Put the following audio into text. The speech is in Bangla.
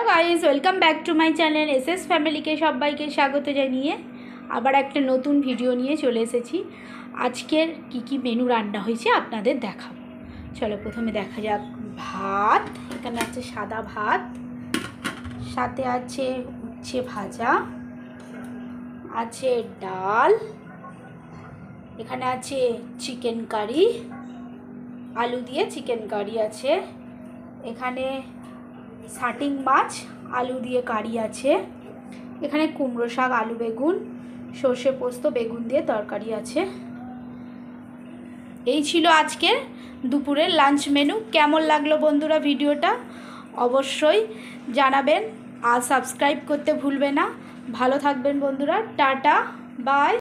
Guys, welcome back to my channel SS ফ্যামিলিকে সবাইকে স্বাগত জানিয়ে আবার একটা নতুন ভিডিও নিয়ে চলে এসেছি। আজকের কি মেনু রান্না হয়েছে আপনাদের দেখাবো। চলো প্রথমে দেখা যাক। ভাত, এখানে আছে সাদা ভাত, সাথে আছে উচ্ছে ভাজা, আছে ডাল, এখানে আছে চিকেন কারি, আলু দিয়ে চিকেন কারি আছে, এখানে শাটিং মাছ আলু দিয়ে কারি আছে, এখানে কুমড়ো শাক আলু বেগুন সর্ষে পোস্ত বেগুন দিয়ে তরকারি আছে। এই ছিল আজকের দুপুরের লাঞ্চ মেনু। কেমন লাগলো বন্ধুরা ভিডিওটা অবশ্যই জানাবেন আর সাবস্ক্রাইব করতে ভুলবে না। ভালো থাকবেন বন্ধুরা, টাটা বাই।